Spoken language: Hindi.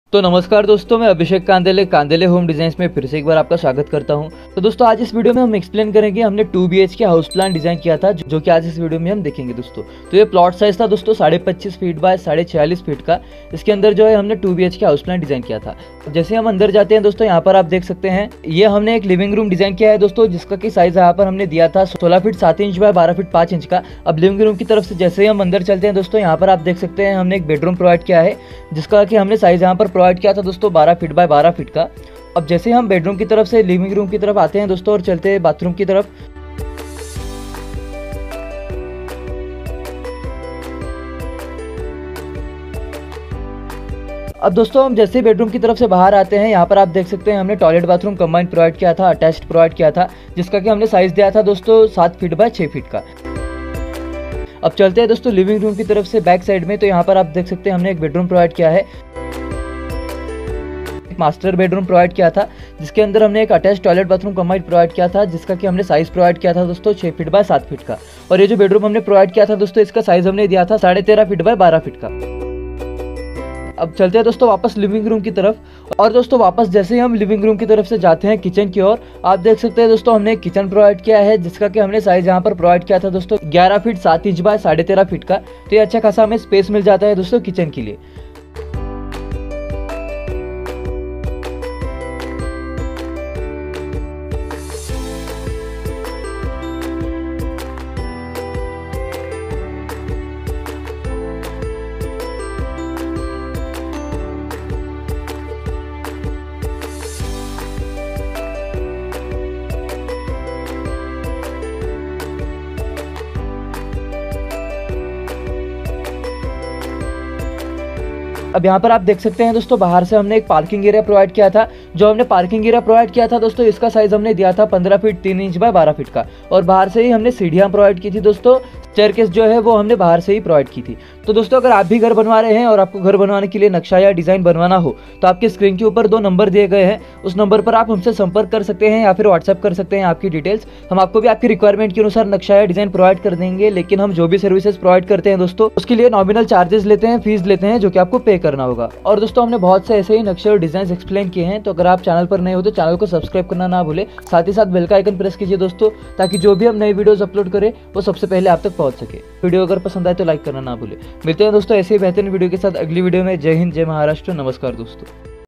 तो नमस्कार दोस्तों, मैं अभिषेक कांदेले होम डिजाइन्स में फिर से एक बार आपका स्वागत करता हूं। तो दोस्तों आज इस वीडियो में हम एक्सप्लेन करेंगे हमने 2 BHK हाउस प्लान डिजाइन किया था, जो कि आज इस वीडियो में हम देखेंगे दोस्तों। तो ये प्लॉट साइज था दोस्तों 25.5 फीट बाय 46.5 फीट का। इसके अंदर जो है हमने 2 BHK हाउस प्लान डिजाइन किया था। जैसे हम अंदर जाते हैं दोस्तों, यहाँ पर आप देख सकते हैं ये हमने एक लिविंग रूम डिजाइन किया है दोस्तों, जिसका की साइज यहाँ पर हमने दिया था 16 feet 7 inch by 12 feet 5 inch का। अब लिविंग रूम की तरफ से जैसे ही हम अंदर चलते हैं दोस्तों, यहाँ पर आप देख सकते हैं हमने एक बेडरूम प्रोवाइड किया है, जिसका कि हमने साइज यहाँ पर प्रोवाइड किया था दोस्तों 12 फीट बाय 12 फीट का। अब जैसे हम बेडरूम की तरफ से लिविंग रूम की तरफ आते हैं दोस्तों और चलते हैं बाथरूम की तरफ। अब दोस्तों हम जैसे बेडरूम की तरफ से बाहर आते हैं, यहाँ पर आप देख सकते हैं हमने टॉयलेट बाथरूम कंबाइंड प्रोवाइड किया था, अटैच्ड प्रोवाइड किया था, जिसका कि हमने साइज दिया था दोस्तों 7 फीट बाय 6 फीट का। अब चलते हैं दोस्तों लिविंग रूम की तरफ से बैक साइड में। तो यहाँ पर आप देख सकते हैं हमने एक बेडरूम प्रोवाइड किया है, मास्टर बेडरूम प्रोवाइड किया था, जिसके अंदर हमने एक attach toilet bathroom combined provide किया था, जिसका कि हमने साइज प्रोवाइड किया था दोस्तों 6 फीट बाय 7 फीट का। और ये जो बेडरूम हमने प्रोवाइड किया था दोस्तों, इसका साइज हमने दिया था 13.5 फीट बाय 12 फीट का। अब चलते हैं दोस्तों वापस लिविंग रूम की तरफ। और दोस्तों वापस जैसे ही हम लिविंग रूम की तरफ से जाते हैं किचन की ओर, आप देख सकते हैं दोस्तों हमने एक किचन प्रोवाइड किया है, जिसका कि हमने साइज यहाँ पर प्रोवाइड किया था दोस्तों 11 फीट 7 इंच बाय 13.5 फीट का। तो ये अच्छा खासा हमें स्पेस मिल जाता है दोस्तों किचन के लिए। अब यहाँ पर आप देख सकते हैं दोस्तों बाहर से हमने एक पार्किंग एरिया प्रोवाइड किया था। जो हमने पार्किंग एरिया प्रोवाइड किया था दोस्तों, इसका साइज हमने दिया था 15 फीट 3 इंच बाय 12 फीट का। और बाहर से ही हमने सीढ़ियाँ प्रोवाइड की थी दोस्तों, स्टेयरकेस जो है वो हमने बाहर से ही प्रोवाइड की थी। तो दोस्तों अगर आप भी घर बनवा रहे हैं और आपको घर बनवाने के लिए नक्शा या डिजाइन बनवाना हो, तो आपके स्क्रीन के ऊपर 2 नंबर दिए गए हैं, उस नंबर पर आप हमसे संपर्क कर सकते हैं या फिर व्हाट्सएप कर सकते हैं आपकी डिटेल्स। हम आपको भी आपकी रिक्वायरमेंट के अनुसार नक्शा या डिजाइन प्रोवाइड कर देंगे। लेकिन हम जो भी सर्विसेज प्रोवाइड करते हैं दोस्तों, उसके लिए नॉमिनल चार्जेस लेते हैं, फीस लेते हैं, जो कि आपको पे करना होगा। और दोस्तों हमने बहुत से ऐसे ही नक्शे और डिजाइन एक्सप्लेन किए हैं। तो अगर आप चैनल पर नए हो तो चैनल को सब्सक्राइब करना ना भूले, साथ ही साथ बेल का आइकन प्रेस कीजिए दोस्तों, ताकि जो भी हम नई वीडियोस अपलोड करें वो सबसे पहले आप तक पहुंच सके। वीडियो अगर पसंद आए तो लाइक करना ना भूले। मिलते हैं दोस्तों ऐसे ही बेहतरीन वीडियो के साथ अगली वीडियो में। जय हिंद, जय महाराष्ट्र, नमस्कार दोस्तों।